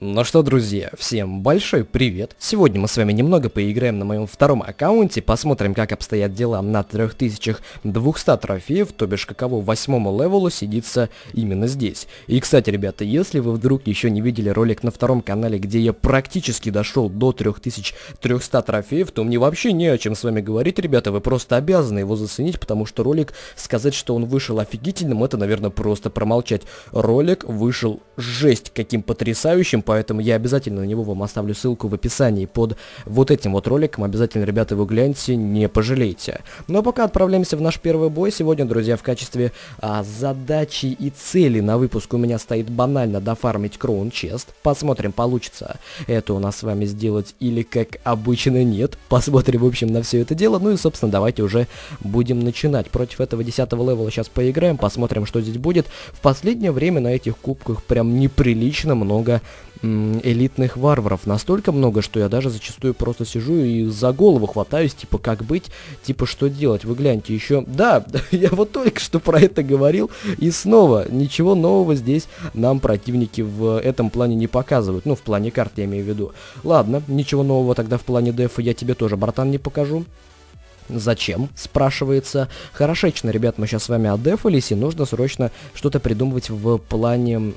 Ну что, друзья, всем большой привет! Сегодня мы с вами немного поиграем на моем втором аккаунте, посмотрим, как обстоят дела на 3200 трофеев, то бишь каково 8-му левелу сидится именно здесь. И, кстати, ребята, если вы вдруг еще не видели ролик на втором канале, где я практически дошел до 3300 трофеев, то мне вообще не о чем с вами говорить, ребята, вы просто обязаны его заценить, потому что ролик, сказать, что он вышел офигительным, это, наверное, просто промолчать. Ролик вышел жесть каким потрясающим, поэтому я обязательно на него вам оставлю ссылку в описании под вот этим вот роликом. Обязательно, ребята, его гляньте, не пожалеете. Но пока отправляемся в наш первый бой. Сегодня, друзья, в качестве задачи и цели на выпуск у меня стоит банально дофармить Crown Chest. Посмотрим, получится это у нас с вами сделать или как обычно нет. Посмотрим, в общем, на все это дело. Ну и, собственно, давайте уже будем начинать. Против этого 10-го левела сейчас поиграем, посмотрим, что здесь будет. В последнее время на этих кубках прям неприлично много элитных варваров. Настолько много, что я даже зачастую просто сижу и за голову хватаюсь, типа, как быть, типа, что делать. Вы гляньте, еще... Да, я вот только что про это говорил, и снова ничего нового здесь нам противники в этом плане не показывают. Ну, в плане карт я имею в виду. Ладно, ничего нового тогда в плане дефа я тебе тоже, братан, не покажу. Зачем? Спрашивается. Хорошечно, ребят, мы сейчас с вами отдефались, и нужно срочно что-то придумывать в плане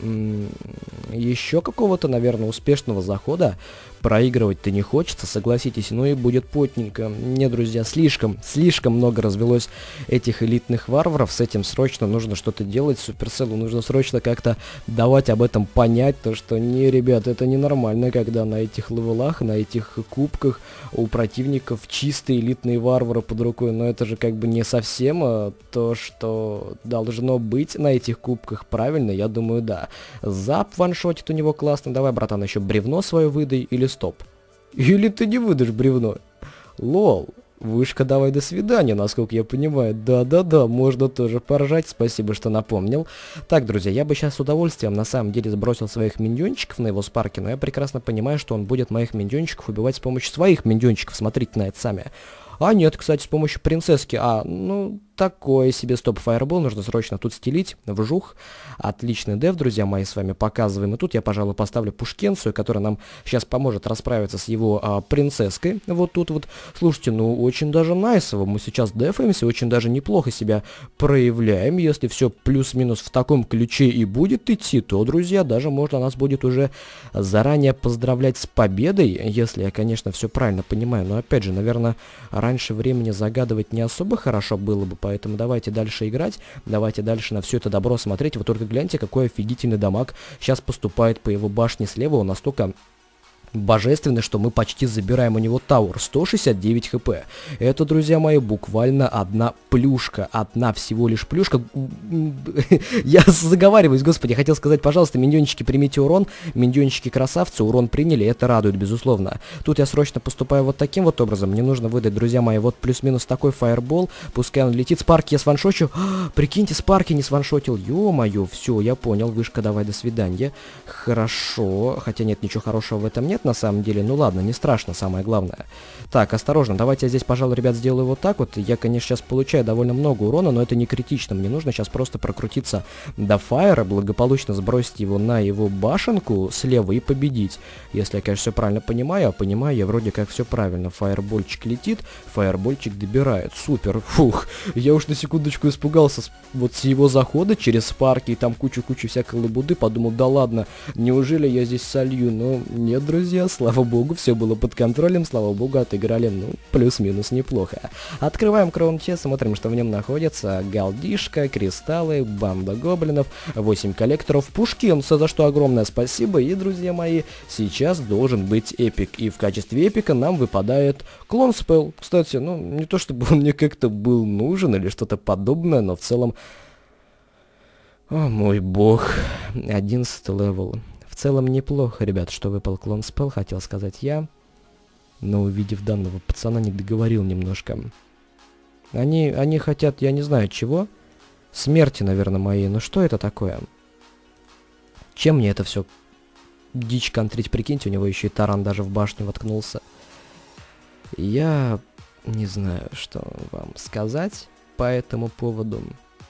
еще какого-то, наверное, успешного захода. Проигрывать-то не хочется, согласитесь, ну и будет потненько. Не, друзья, слишком много развелось этих элитных варваров, с этим срочно нужно что-то делать, Суперселу нужно срочно как-то давать об этом понять, то что не, ребят, это ненормально, когда на этих левелах, на этих кубках у противников чистые элитные варвары под рукой, но это же как бы не совсем то, что должно быть на этих кубках, правильно, я думаю, да. Зап ваншотит у него классно, давай, братан, еще бревно свое выдай или стоп. Или ты не выдашь бревно. Лол. Вышка, давай, до свидания, насколько я понимаю. Да-да-да, можно тоже поржать, спасибо, что напомнил. Так, друзья, я бы сейчас с удовольствием на самом деле сбросил своих миньончиков на его спарке, но я прекрасно понимаю, что он будет моих миньончиков убивать с помощью своих миньончиков. Смотрите на это сами. А нет, кстати, с помощью принцесски. Ну, такое себе стоп фаербол. Нужно срочно тут стелить. Вжух. Отличный деф, друзья мои, с вами показываем. И тут я, пожалуй, поставлю пушкенцию, которая нам сейчас поможет расправиться с его принцесской. Вот тут вот. Слушайте, ну, очень даже найсово. Мы сейчас дефаемся, очень даже неплохо себя проявляем. Если все плюс-минус в таком ключе и будет идти, то, друзья, даже можно нас будет уже заранее поздравлять с победой. Если я, конечно, все правильно понимаю. Но, опять же, наверное, раньше времени загадывать не особо хорошо было бы, поэтому давайте дальше играть, давайте дальше на все это добро смотреть. Вы только гляньте, какой офигительный дамаг сейчас поступает по его башне слева, он настолько божественно, что мы почти забираем у него тауэр. 169 хп. Это, друзья мои, буквально одна плюшка. Одна всего лишь плюшка. Я заговариваюсь, господи, хотел сказать, пожалуйста, миньончики, примите урон. Миньончики красавцы, урон приняли, это радует, безусловно. Тут я срочно поступаю вот таким вот образом. Мне нужно выдать, друзья мои, вот плюс-минус такой фаербол. Пускай он летит. Спарки я сваншочу. Прикиньте, Спарки не сваншотил. Ё-моё, все, я понял. Вышка, давай, до свидания. Хорошо. Хотя нет, ничего хорошего в этом нет. На самом деле, ну ладно, не страшно, самое главное. Так, осторожно, давайте я здесь, пожалуй, ребят, сделаю вот так вот. Я, конечно, сейчас получаю довольно много урона, но это не критично. Мне нужно сейчас просто прокрутиться до фаера, благополучно сбросить его на его башенку слева и победить. Если я, конечно, все правильно понимаю, а понимаю я вроде как все правильно. Фаербольчик летит, фаербольчик добирает. Супер, фух. Я уж на секундочку испугался вот с его захода через парки и там кучу-кучу всякой лабуды. Подумал, да ладно, неужели я здесь солью? Но нет, друзья. Слава богу, все было под контролем, слава богу, отыграли, ну, плюс-минус неплохо. Открываем Crown Chest, смотрим, что в нем находится. Галдишка, кристаллы, банда гоблинов, 8 коллекторов, пушкенца, за что огромное спасибо. И, друзья мои, сейчас должен быть эпик. И в качестве эпика нам выпадает клон спелл. Кстати, ну, не то чтобы он мне как-то был нужен или что-то подобное, но в целом... О, мой бог, 11 левел. В целом неплохо, ребят, что выпал клон спелл, хотел сказать я. Но увидев данного пацана, не договорил немножко. Они хотят, я не знаю чего. Смерти, наверное, моей. Но что это такое? Чем мне это все дичь контрить? Прикиньте, у него еще и таран даже в башню воткнулся. Я не знаю, что вам сказать по этому поводу.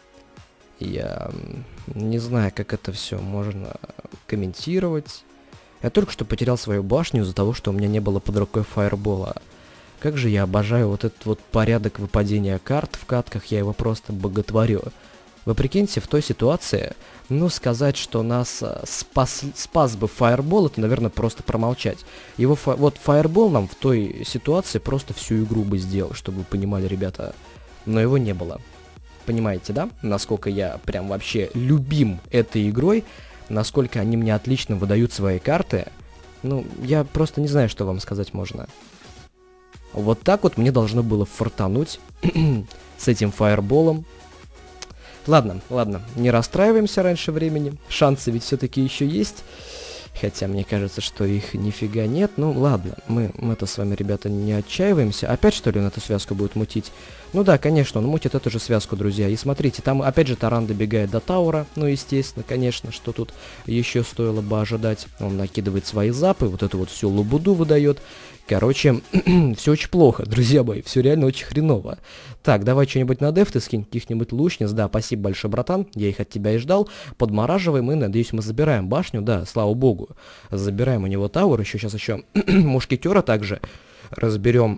Я не знаю, как это все можно комментировать. Я только что потерял свою башню из-за того, что у меня не было под рукой фаербола. Как же я обожаю вот этот вот порядок выпадения карт в катках, я его просто боготворю. Вы прикиньте, в той ситуации, ну, сказать, что нас спас бы фаербол, это, наверное, просто промолчать. Вот фаербол нам в той ситуации просто всю игру бы сделал, чтобы вы понимали, ребята. Но его не было. Понимаете, да? Насколько я прям вообще любим этой игрой, насколько они мне отлично выдают свои карты. Ну, я просто не знаю, что вам сказать можно. Вот так вот мне должно было фартануть с этим фаерболом. Ладно, не расстраиваемся раньше времени. Шансы ведь все-таки еще есть. Хотя мне кажется, что их нифига нет. Ну ладно, мы-то с вами, ребята, не отчаиваемся. Опять, что ли, он эту связку будет мутить? Ну да, конечно, он мутит эту же связку, друзья. И смотрите, там опять же таран добегает до таура. Ну, естественно, конечно, что тут еще стоило бы ожидать. Он накидывает свои запы, вот эту вот всю лабуду выдает. Короче, все очень плохо, друзья мои, все реально очень хреново. Так, давай что-нибудь на деф, ты скинь каких-нибудь лучниц. Да, спасибо большое, братан, я их от тебя и ждал. Подмораживаем и, надеюсь, мы забираем башню, да, слава богу. Забираем у него тауэр, сейчас еще мушкетера также разберем,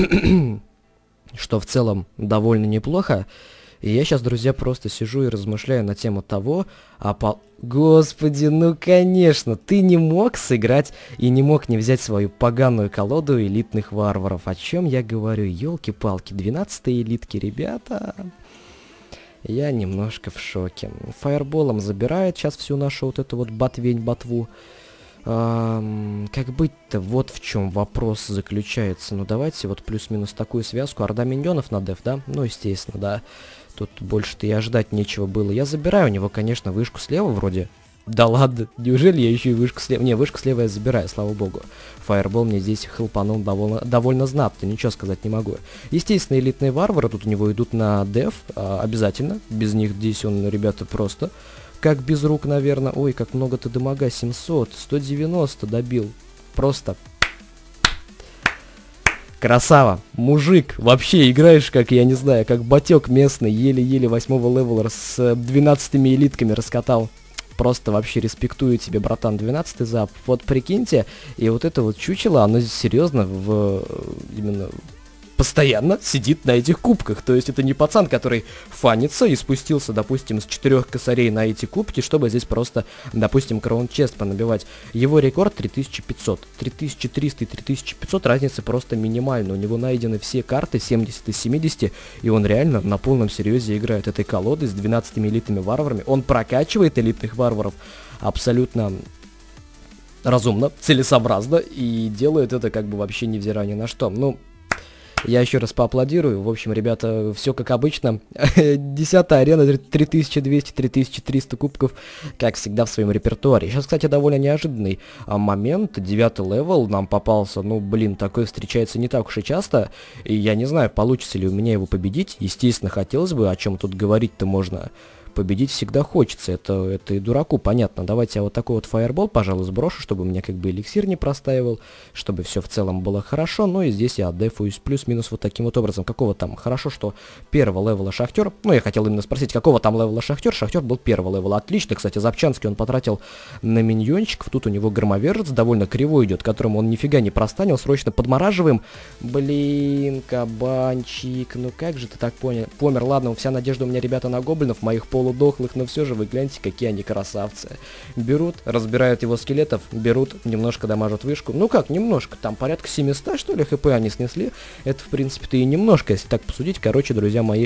что в целом довольно неплохо. И я сейчас, друзья, просто сижу и размышляю на тему того, Господи, ну конечно, ты не мог сыграть и не мог не взять свою поганую колоду элитных варваров. О чем я говорю? Ёлки-палки, 12-е элитки, ребята. Я немножко в шоке. Фаерболом забирает сейчас всю нашу вот эту вот ботву. Как быть-то, вот в чем вопрос заключается. Ну давайте вот плюс-минус такую связку. Орда миньонов на деф, да? Ну естественно, да. Тут больше-то и ожидать нечего было. Я забираю у него, конечно, вышку слева вроде. Да ладно, неужели я еще и вышку слева? Не, вышку слева я забираю, слава богу. Фаербол мне здесь хелпанул довольно знатно, ничего сказать не могу. Естественно, элитные варвары тут у него идут на деф, обязательно. Без них здесь он, ребята, просто как без рук, наверное. Ой, как много ты дамага, 700, 190 добил. Просто... Красава, мужик, вообще играешь как, я не знаю, как батек местный, еле-еле 8-го левела с 12-ми элитками раскатал. Просто вообще респектую тебе, братан, 12-й зап. Вот прикиньте, и вот это вот чучело, оно серьезно именно постоянно сидит на этих кубках. То есть это не пацан, который фанится и спустился, допустим, с 4 косарей на эти кубки, чтобы здесь просто, допустим, краун-чест понабивать. Его рекорд 3500. 3300 и 3500 разница просто минимальна. У него найдены все карты 70 из 70, и он реально на полном серьезе играет этой колодой с 12 элитными варварами. Он прокачивает элитных варваров абсолютно разумно, целесообразно, и делает это как бы вообще невзирая ни на что. Ну, я еще раз поаплодирую. В общем, ребята, все как обычно. 10-я арена, 3200-3300 кубков, как всегда, в своем репертуаре. Сейчас, кстати, довольно неожиданный момент. 9-й левел нам попался. Ну, блин, такой встречается не так уж и часто. И я не знаю, получится ли у меня его победить. Естественно, хотелось бы, о чем тут говорить-то можно. Победить всегда хочется, это и дураку понятно. Давайте я вот такой вот фаербол, пожалуй, сброшу, чтобы у меня как бы эликсир не простаивал, чтобы все в целом было хорошо. Ну и здесь я отдефуюсь плюс-минус вот таким вот образом. Какого там? Хорошо, что первого левела шахтер. Ну, я хотел именно спросить, какого там левела шахтер? Шахтер был первого левела. Отлично, кстати, Запчанский он потратил на миньончиков. Тут у него громовержец довольно кривой идет, которому он нифига не простанил. Срочно подмораживаем. Блин, кабанчик, ну как же ты так помер? Ладно, вся надежда у меня, ребята, на гоблинов, моих полудохлых, но все же вы гляньте, какие они красавцы. Берут, разбирают его скелетов, берут, немножко дамажат вышку. Ну как, немножко, там порядка 700, что ли, хп они снесли. Это, в принципе-то, и немножко, если так посудить. Короче, друзья мои,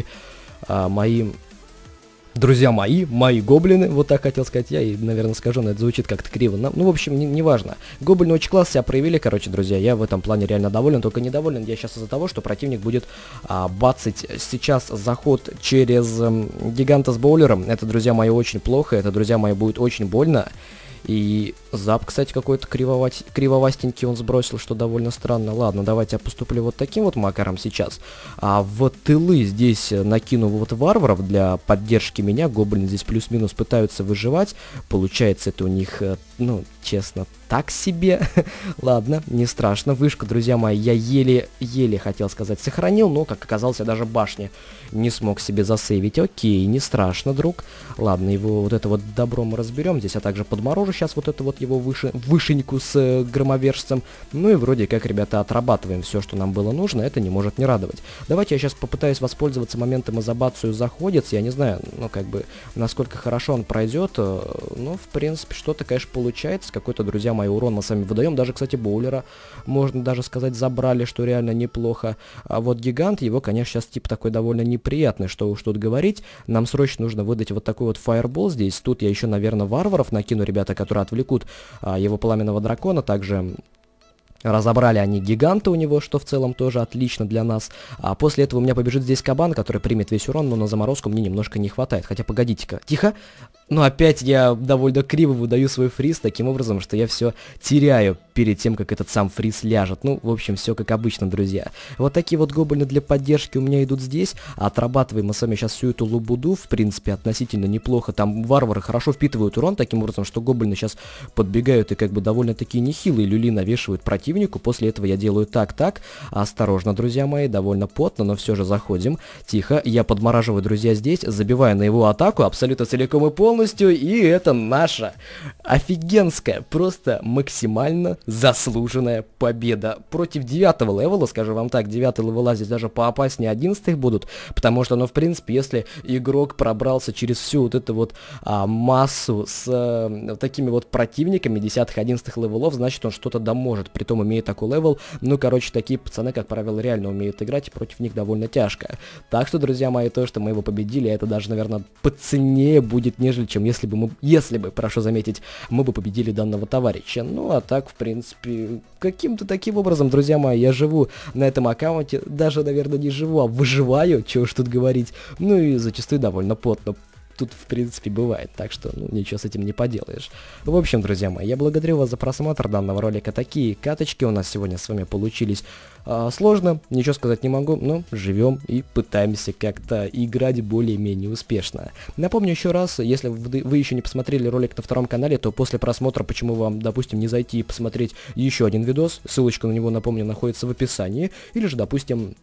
мои гоблины, вот так хотел сказать я, и, наверное, скажу, но это звучит как-то криво. Ну, в общем, неважно. Гоблины очень классно себя проявили, короче, друзья, я в этом плане реально доволен, только недоволен я сейчас из-за того, что противник будет бацать сейчас заход через гиганта с боулером. Это, друзья мои, очень плохо, это, друзья мои, будет очень больно. И зап, кстати, какой-то кривовастенький он сбросил, что довольно странно. Ладно, давайте я поступлю вот таким вот макаром сейчас. А в тылы здесь накину вот варваров для поддержки меня. Гоблины здесь плюс-минус пытаются выживать. Получается это у них, ну, честно, так себе. Ладно, не страшно. Вышку, друзья мои, я еле хотел сказать, сохранил, но, как оказалось, я даже башни не смог себе засейвить. Окей, не страшно, друг. Ладно, его вот это вот добро мы разберем. Здесь я также подморожу сейчас вот это вот его вышеньку с громовержцем. Ну и вроде как, ребята, отрабатываем все, что нам было нужно. Это не может не радовать. Давайте я сейчас попытаюсь воспользоваться моментом изобацию заходится. Я не знаю, ну, как бы, насколько хорошо он пройдет. Ну, в принципе, что-то, конечно, получается. Какой-то, друзья мои, урон мы с вами выдаем. Даже, кстати, боулера, можно даже сказать, забрали, что реально неплохо. А вот гигант, его, конечно, сейчас тип такой довольно неприятный, что уж тут говорить. Нам срочно нужно выдать вот такой вот фаербол здесь. Тут я еще, наверное, варваров накину, ребята, которые отвлекут его пламенного дракона. Также разобрали они гиганта у него, что в целом тоже отлично для нас. А после этого у меня побежит здесь кабан, который примет весь урон, но на заморозку мне немножко не хватает. Хотя, погодите-ка, тихо. Ну, опять я довольно криво выдаю свой фриз, таким образом, что я все теряю перед тем, как этот сам фриз ляжет. Ну, в общем, все как обычно, друзья. Вот такие вот гоблины для поддержки у меня идут здесь. Отрабатываем мы с вами сейчас всю эту лабуду, в принципе, относительно неплохо. Там варвары хорошо впитывают урон, таким образом, что гоблины сейчас подбегают и как бы довольно-таки нехилые люли навешивают противнику. После этого я делаю так. Осторожно, друзья мои, довольно потно, но все же заходим. Тихо, я подмораживаю, друзья, здесь, забиваю на его атаку абсолютно целиком и полностью. И это наша офигенская, просто максимально заслуженная победа против 9-го левела, скажу вам так. 9-й левела здесь даже поопаснее 11-х будут, потому что, ну, в принципе, если игрок пробрался через всю вот эту вот массу с такими вот противниками 10-х, 11-х левелов, значит, он что-то да может, притом имеет такой левел. Ну, короче, такие пацаны, как правило, реально умеют играть, и против них довольно тяжко. Так что, друзья мои, то, что мы его победили, это даже, наверное, по цене будет, нежели чем если бы, прошу заметить, мы бы победили данного товарища. Ну, а так, в принципе, каким-то таким образом, друзья мои, я живу на этом аккаунте, даже, наверное, не живу, а выживаю, чего уж тут говорить, ну и зачастую довольно плотно. Тут, в принципе, бывает, так что, ну, ничего с этим не поделаешь. В общем, друзья мои, я благодарю вас за просмотр данного ролика. Такие каточки у нас сегодня с вами получились. Сложно, ничего сказать не могу, но живем и пытаемся как-то играть более-менее успешно. Напомню еще раз, если вы еще не посмотрели ролик на втором канале, то после просмотра, почему вам, допустим, не зайти и посмотреть еще один видос, ссылочка на него, напомню, находится в описании, или же, допустим,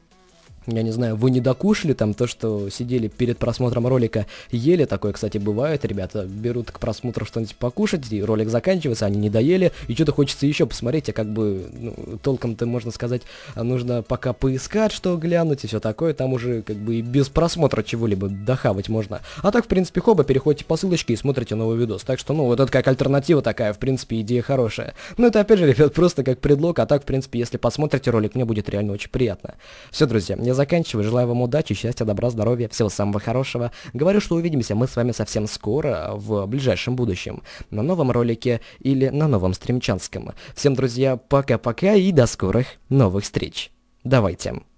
я не знаю, вы не докушали там то, что сидели перед просмотром ролика, ели, такое, кстати, бывает, ребята берут к просмотру что-нибудь покушать, и ролик заканчивается, они не доели, и что-то хочется еще посмотреть, а как бы, ну, толком-то, можно сказать, нужно пока поискать, что глянуть, и все такое, там уже, как бы, и без просмотра чего-либо дохавать можно. А так, в принципе, хоба, переходите по ссылочке и смотрите новый видос, так что, ну, вот это как альтернатива такая, в принципе, идея хорошая. Ну, это, опять же, ребят, просто как предлог, а так, в принципе, если посмотрите ролик, мне будет реально очень приятно. Все, друзья, я заканчиваю, желаю вам удачи, счастья, добра, здоровья, всего самого хорошего. Говорю, что увидимся мы с вами совсем скоро, в ближайшем будущем, на новом ролике или на новом стримчанском. Всем, друзья, пока-пока и до скорых новых встреч. Давайте.